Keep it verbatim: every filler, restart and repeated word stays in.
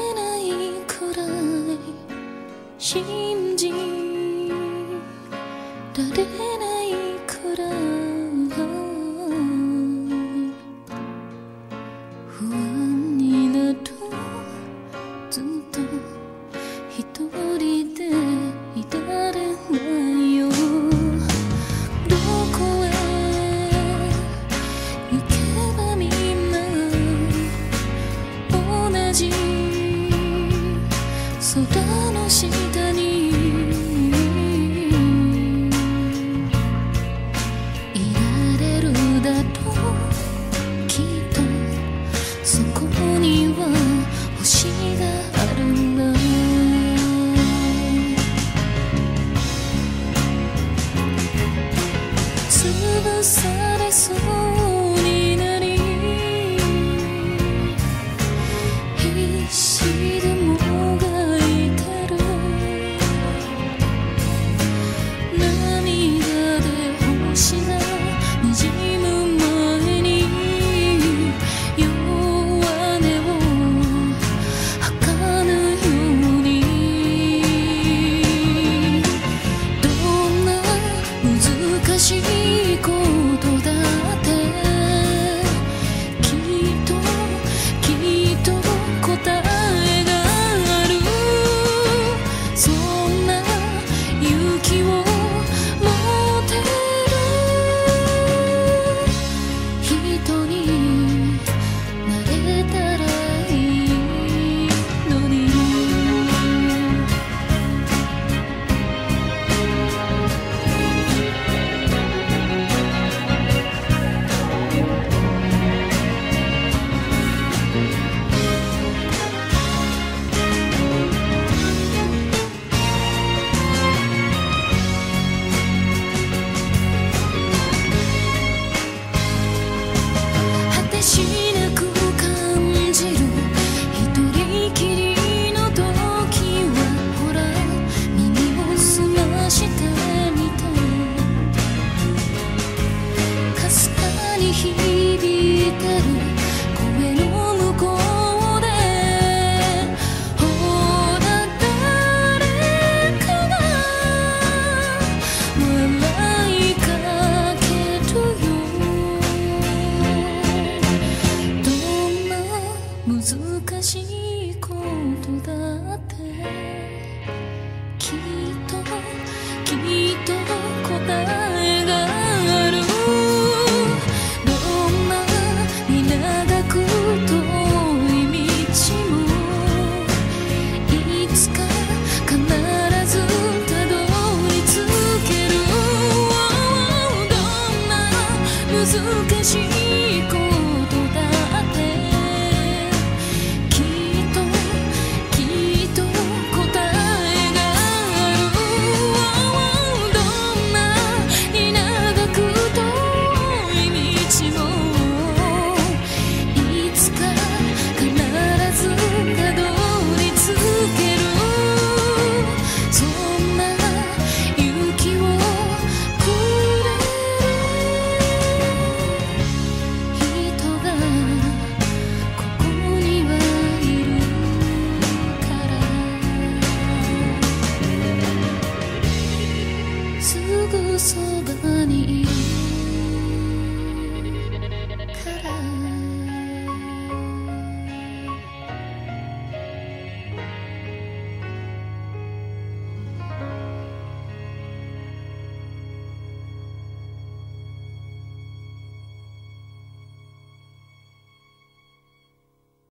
ないくらい信じられないくらい不安になる。ずっと一人でいられないよ。どこへ行けばみんな同じ空の下にいられるだろう。きっとそこには星があるんだ。潰されそうになり必死でもがいてる。涙で星がにじむ前に弱音を吐かぬように。どんな難しいことだってきっときっと答えがある。そんな勇気を持てる人になれたらいいのに。果てしなく感じる一人きりの時はほら耳を澄ましてみて。かすかに響いてる声の向こうでほら誰かが笑いかけるよ。どんな難しいことだってきっときっと答えがある。どんなに長く遠い道もいつか必ずたどり着ける。どんな難しいことだってきっときっと答えがある。どんなに長く遠い道もいつか必ずたどり着ける。そんな勇気をくれる人がここにはいるから。すぐそばにいる